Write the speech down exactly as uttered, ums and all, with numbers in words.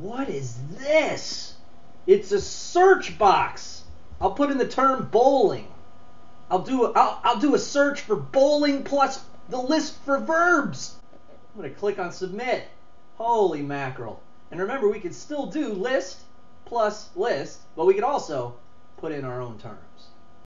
What is this? It's a search box. I'll put in the term bowling. I'll do a, I'll, I'll do a search for bowling plus the list for verbs. I'm going to click on submit. Holy mackerel. And remember, we could still do list plus list, but we could also put in our own terms.